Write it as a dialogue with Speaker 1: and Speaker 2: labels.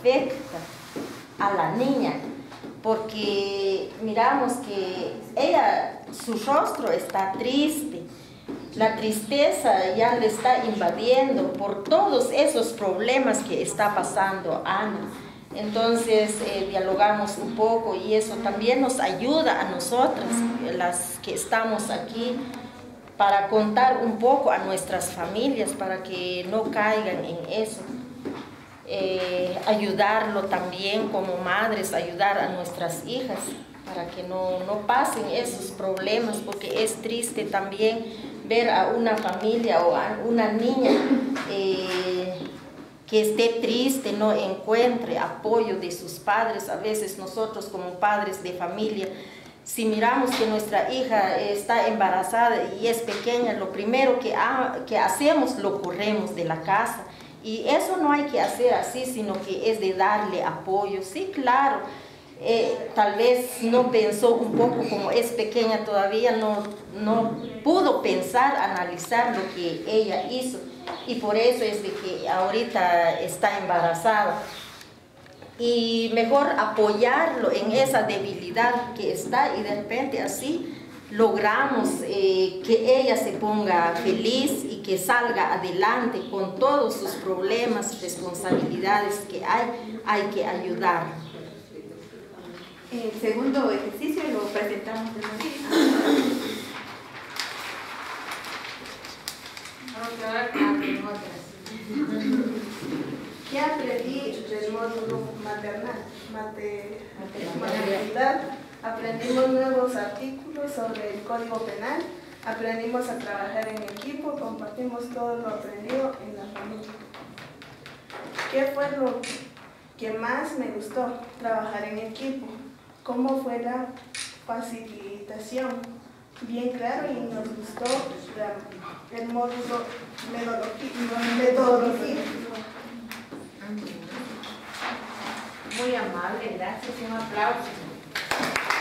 Speaker 1: afecta a la niña, porque miramos que ella, su rostro está triste, la tristeza ya le está invadiendo por todos esos problemas que está pasando Ana. Entonces dialogamos un poco y eso también nos ayuda a nosotras, las que estamos aquí, para contar un poco a nuestras familias para que no caigan en eso. Ayudarlo también como madres, ayudar a nuestras hijas para que no pasen esos problemas, porque es triste también ver a una familia o a una niña que esté triste, no encuentre apoyo de sus padres. A veces nosotros como padres de familia, si miramos que nuestra hija está embarazada y es pequeña, lo primero que hacemos, lo corremos de la casa. Y eso no hay que hacer así, sino que es de darle apoyo. Sí, claro, tal vez no pensó un poco, como es pequeña todavía, no pudo pensar, analizar lo que ella hizo. Y por eso es de que ahorita está embarazada. Y mejor apoyarlo en esa debilidad que está, y de repente así logramos que ella se ponga feliz y que salga adelante con todos sus problemas, responsabilidades que hay que ayudar.
Speaker 2: El segundo ejercicio lo presentamos de nuevo.
Speaker 3: ¿Qué aprendí del módulo maternidad? Aprendimos nuevos artículos sobre el Código Penal, aprendimos a trabajar en equipo, compartimos todo lo aprendido en la familia. ¿Qué fue lo que más me gustó? Trabajar en equipo. ¿Cómo fue la facilitación? Bien claro, y nos gustó el módulo metodología.
Speaker 2: Muy amable, gracias, un aplauso.